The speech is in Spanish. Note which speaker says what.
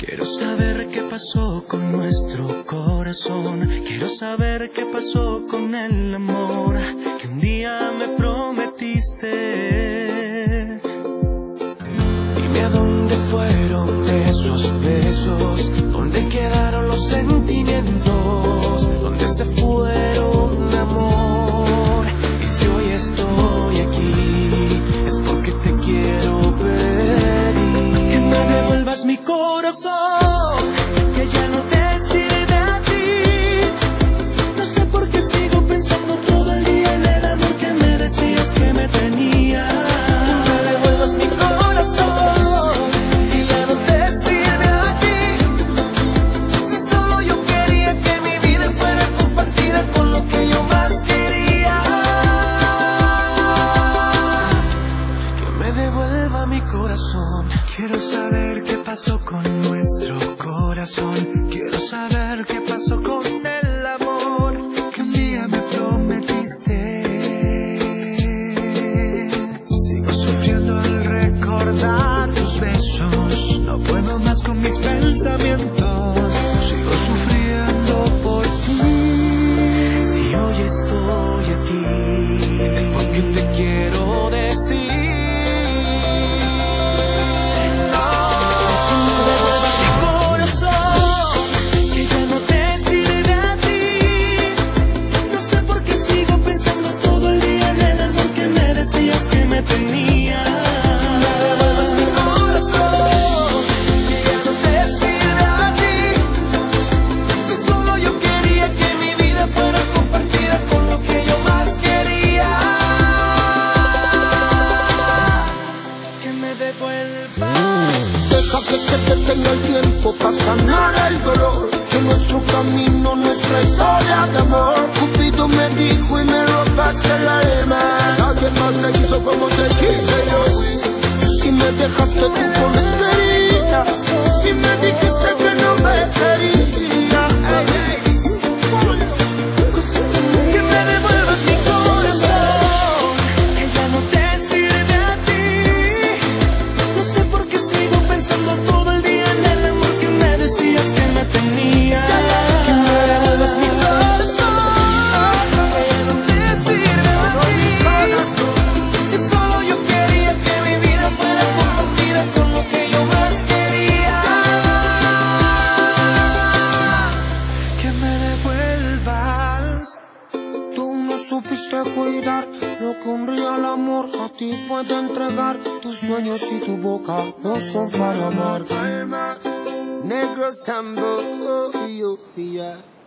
Speaker 1: Quiero saber qué pasó con nuestro corazón. Quiero saber qué pasó con el amor que un día me prometiste. Dime a dónde fueron esos besos, dónde quedaron los sentimientos, dónde se fueron, amor. Y si hoy estoy aquí es porque te quiero pedir que me devuelvas mi corazón, que ya no te sirve a ti. No sé por qué sigo pensando todo el día en el amor que me decías que me tenía. Que me devuelvas mi corazón, que ya no te sirve a ti. Si solo yo quería que mi vida fuera compartida con lo que yo más quería. Que me devuelva mi corazón. Quiero saber qué pasó con nuestro corazón. Quiero saber qué pasó con el amor que un día me prometiste. Sigo sufriendo al recordar tus besos. No puedo más con mis pensamientos. Sigo sufriendo por ti. Si hoy estoy aquí es porque te quiero decir. Tenía. Me devuelvas mi corazón, que ya no te sirve a ti. Si solo yo quería que mi vida fuera compartida con los que yo más quería. Que me devuelvas.
Speaker 2: Deja que se detenga el tiempo para sanar el dolor, que nuestro camino, nuestra historia de amor. Cupido me dijo y me robaste el alma. Nadie más te quiso como te quise yo. Si me dejaste tú con esta herida, si me dijiste que no me quería,
Speaker 1: Que me devuelvas mi corazón, que ya no te sirve a ti. No sé por qué sigo pensando todo el día en el amor que me decías que me tenía. Que me devuelvas mi corazón, que ya no te sirve a ti. Si solo yo quería que mi vida fuera compartida con lo que yo más quería. Que me devuelvas.
Speaker 2: tú no supiste cuidar lo que un real amor a ti puede entregar. Tus sueños y tu boca no son para amar. Negro Sambo, oh, yeah.